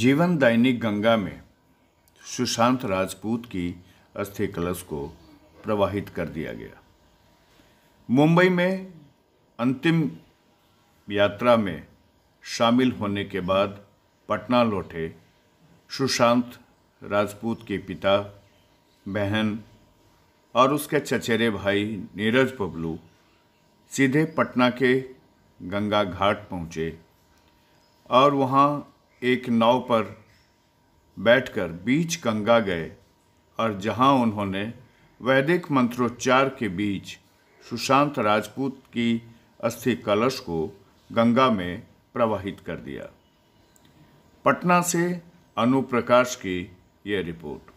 जीवनदायिनी गंगा में सुशांत राजपूत की अस्थि कलश को प्रवाहित कर दिया गया। मुंबई में अंतिम यात्रा में शामिल होने के बाद पटना लौटे सुशांत राजपूत के पिता, बहन और उसके चचेरे भाई नीरज बबलू सीधे पटना के गंगा घाट पहुँचे और वहाँ एक नाव पर बैठकर बीच गंगा गए और जहाँ उन्होंने वैदिक मंत्रोच्चार के बीच सुशांत राजपूत की अस्थि कलश को गंगा में प्रवाहित कर दिया। पटना से अनु प्रकाश की यह रिपोर्ट।